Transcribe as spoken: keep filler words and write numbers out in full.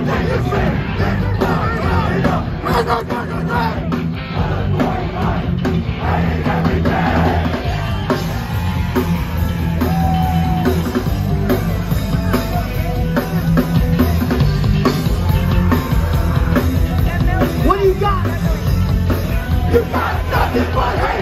What do you got? You got nothing but hate!